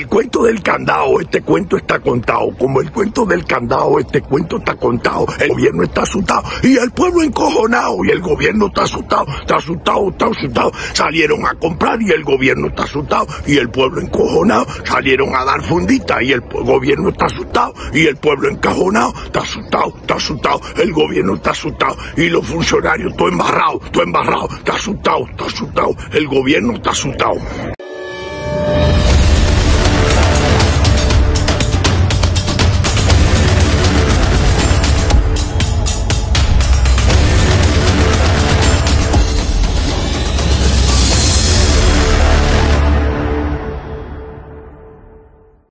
el cuento del candado, este cuento está contado. Como el cuento del candado, este cuento está contado. El gobierno está asustado y el pueblo encojonado. Y el gobierno está asustado, está asustado, está asustado. Salieron a comprar y el gobierno está asustado. Y el pueblo encojonado. Salieron a dar fundita y el gobierno está asustado. Y el pueblo encajonado está asustado, está asustado. El gobierno está asustado. Y los funcionarios todo embarrado, está asustado, está asustado. El gobierno está asustado.